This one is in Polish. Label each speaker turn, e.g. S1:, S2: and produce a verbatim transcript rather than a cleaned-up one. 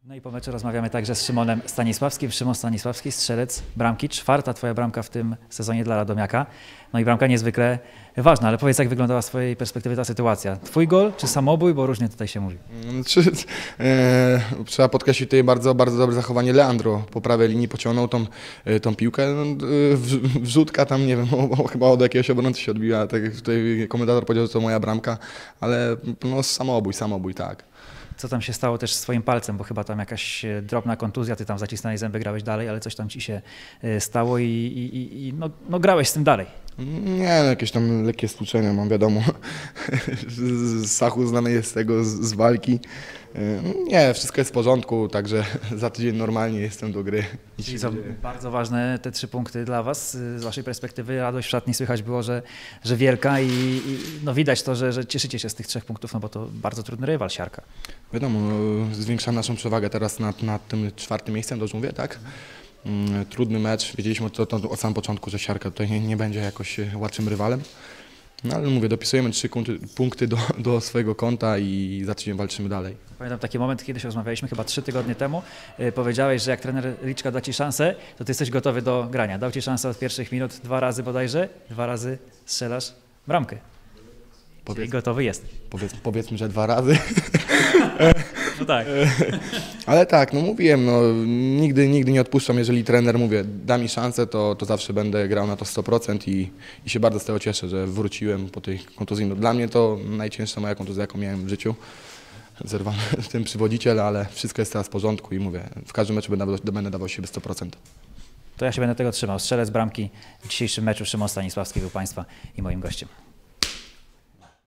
S1: No i po meczu rozmawiamy także z Szymonem Stanisławskim. Szymon Stanisławski, strzelec bramki, czwarta twoja bramka w tym sezonie dla Radomiaka. No i bramka niezwykle ważna, ale powiedz, jak wyglądała z twojej perspektywy ta sytuacja? Twój gol czy samobój, bo różnie tutaj się mówi.
S2: Czy, e, trzeba podkreślić tutaj bardzo, bardzo dobre zachowanie Leandro. Po prawej linii pociągnął tą, tą piłkę. No, w, wrzutka tam, nie wiem, o, chyba od jakiegoś obrońcy się odbiła. Tak jak tutaj komentator powiedział, że to moja bramka, ale no, samobój, samobój, tak.
S1: Co tam się stało też z twoim palcem, bo chyba tam jakaś drobna kontuzja, ty tam zacisnąłeś zęby, grałeś dalej, ale coś tam ci się stało i, i, i no, no grałeś z tym dalej.
S2: Nie, no, jakieś tam lekkie stłuczenia mam, wiadomo. Sachu znany jest z tego, z, z walki. Nie, wszystko jest w porządku, także za tydzień normalnie jestem do gry.
S1: Czyli są bardzo ważne te trzy punkty dla was. Z waszej perspektywy radość w szatni słychać było, że, że wielka i, i no widać to, że, że cieszycie się z tych trzech punktów, no bo to bardzo trudny rywal, Siarka.
S2: Wiadomo, no, zwiększam naszą przewagę teraz nad, nad tym czwartym miejscem, dobrze mówię, tak? Trudny mecz, wiedzieliśmy to, to od samego początku, że Siarka tutaj nie, nie będzie jakoś łatwym rywalem. No ale mówię, dopisujemy trzy punkty do, do swojego konta i za tydzień walczymy dalej.
S1: Pamiętam taki moment, kiedyś rozmawialiśmy chyba trzy tygodnie temu. Yy, powiedziałeś, że jak trener Liczka da ci szansę, to ty jesteś gotowy do grania. Dał ci szansę od pierwszych minut, dwa razy bodajże, dwa razy strzelasz bramkę. Powiedz, Czyli gotowy jest.
S2: Powiedz, powiedzmy, że dwa razy.
S1: No tak.
S2: Ale tak, no mówiłem, no, nigdy, nigdy nie odpuszczam, jeżeli trener, mówię, da mi szansę, to, to zawsze będę grał na to sto procent i, i się bardzo z tego cieszę, że wróciłem po tej kontuzji. No, dla mnie to najcięższa moja kontuzja, jaką miałem w życiu. Zerwany ten przywodziciel, ale wszystko jest teraz w porządku i mówię, w każdym meczu będę, będę dawał siebie sto procent.
S1: To ja się będę tego trzymał. Strzelec bramki w dzisiejszym meczu Szymon Stanisławski był Państwa i moim gościem.